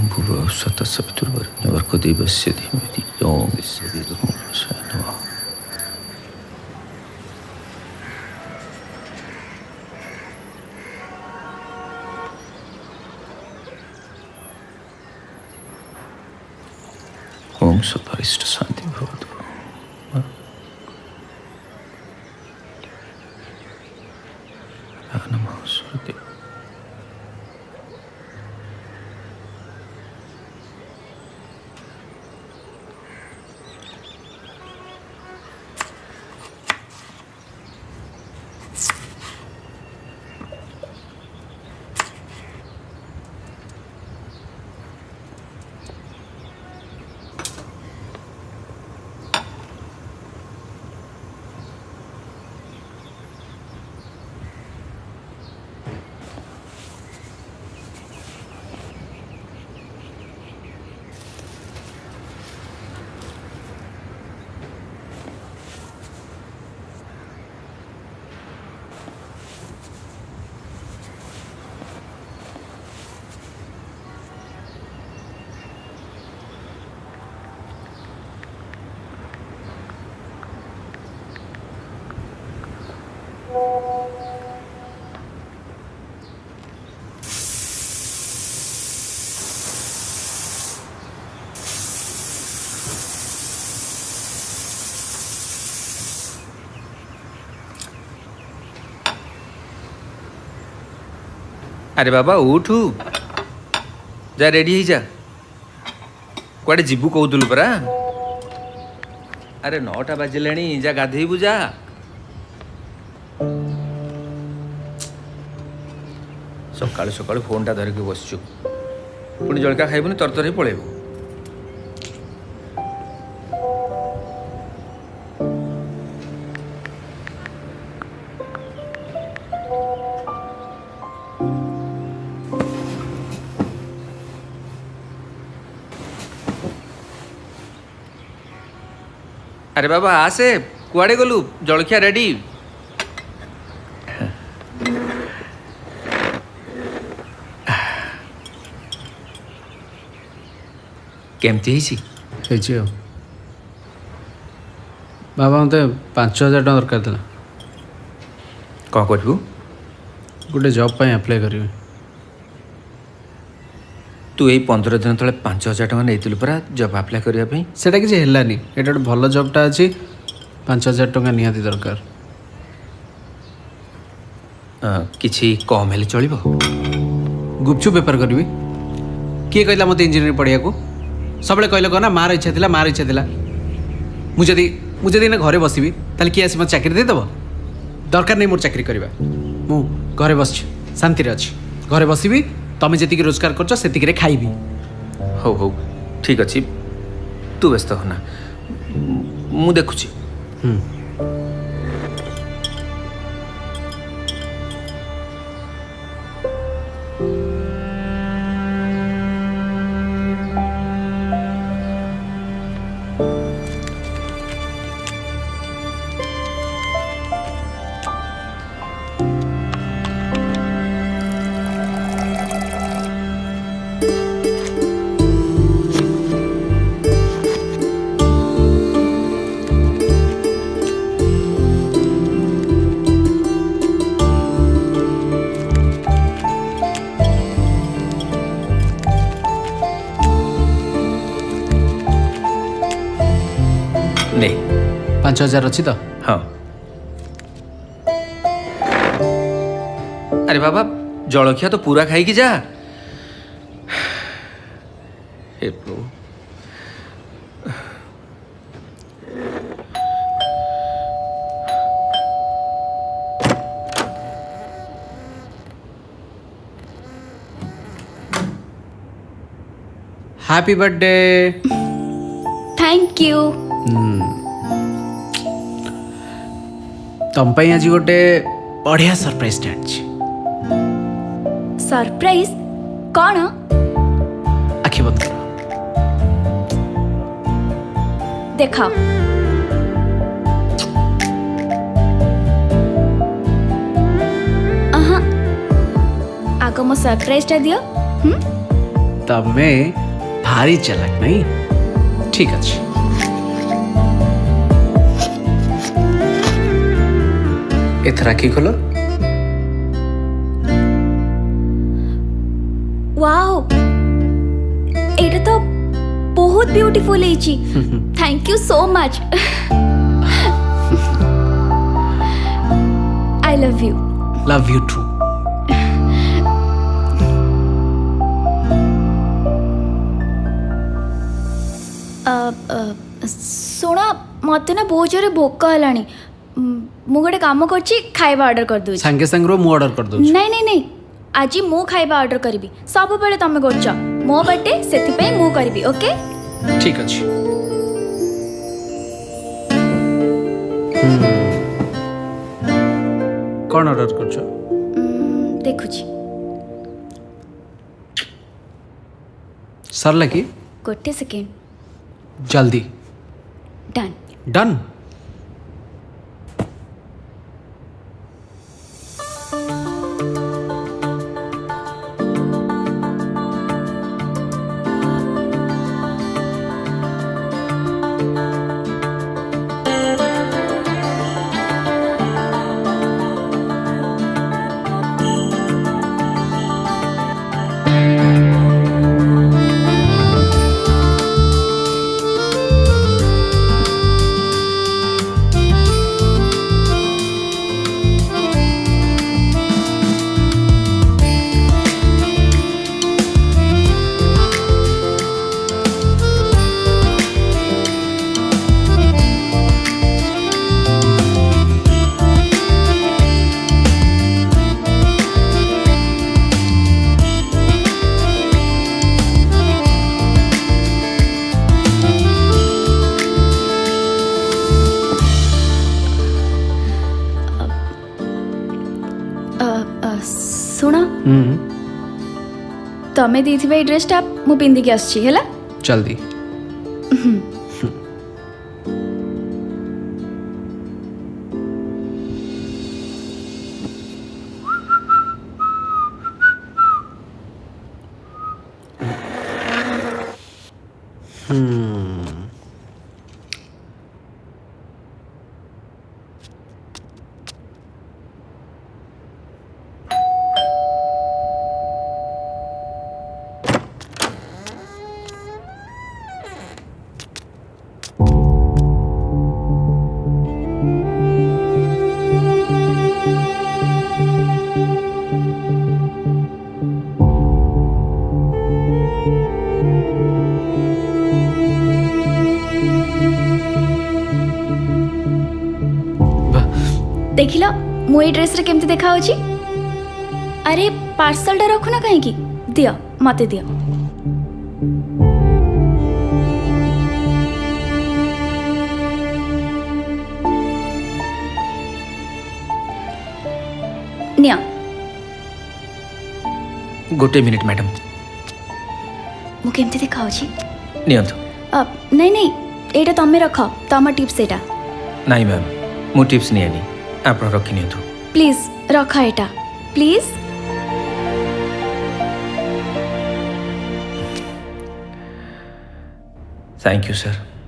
भुवः स्वतः सवितुर्वरेण्यं देवस्य धीमहि धियो यो न प्रचोदयात्। ओम सदाइष्ट शांति भवतु। नमः सूर्य। अरे बाबा उठू जा रेडी ही जा कुआडे जीवु कहतुलु परा। अरे 9टा बाजिलाणी जा गाधेबु जा। सकाळु सकाळु फोनटा धरिक बसचु पुणी जलका खाइबुनी तरतर ही पळेबु। अरे बाबा आसे कुआडे गलु जलखिया रेडी। केमती है बाबा मत 5000 टका दरकार था। कौन करू गोटे जॉब पे अप्लाई करी। तू यही 15 दिन तले 5000 टका नहीं परा जॉब अप्लाई करने सेटा किसी हेलानी एटा गोटे भल जॉबटा अच्छी 5000 टका निहाती दरकार। किछि कम हेले चलिबो। गुपचुप बेपार करी किए कहला मत इंजीनियरिंग पढ़िया को सब कहले कह ना मार इच्छा थिला मार इच्छा थिला। मुझे घरे बसबी ताले किए आसी मत चाकरी देदेव दरकार नहीं मोर चाकरी करवा। मु घरे बस शांति अच्छी घरे बसबी तमें जी रोजगार कर से खाइबी। हो हो ठीक अच्छे तू व्यस्त होना मु देखुची। नहीं 5000 अच्छी तो हाँ। अरे बाबा जलखिया तो पूरा खाई कि जा। हे प्रभु हैप्पी बर्थडे। Thank you. तुम आज गोटे बढ़िया सरप्राइज आछि। सरप्राइज कौन? आखि बंद कर देखाओ। आग मो सरप्राइज टा दियो। तमे भारी चलाक नहीं ठीक अच्छे एथ राखी खोलो वाओ एटा तो बहुत ब्यूटीफुल है जी thank you so much I love you too शुण मत ना बहुत जोर भोक है मु गोटे काम करछि खाइबा ऑर्डर कर दउ संगे संग मु ऑर्डर कर दउ नहीं नहीं नहीं आज मु खाइबा ऑर्डर करबी सब बेले तमे करछ मो बर्थडे सेति पे मु करबी ओके ठीक अछि कौन ऑर्डर करछ देखुछि सरला की गोटे सेकेंड जल्दी डन डन शुण तमे दी ड्रेसटा मु पिंधिकी आसछि हैला जल्दी देखिल मु ए ड्रेस रे केमती देखा होची अरे पार्सल टा रखु ना कहीं की दियो मते दियो निया गोटे मिनिट मैडम मु केमती देखा होची नियंतु नहीं नहीं एटा तमे रख तम टिप्स एटा नहीं मैम मु टिप्स नहीं आप रखी नियंतु प्लीज रख एटा प्लीज थैंक यू सर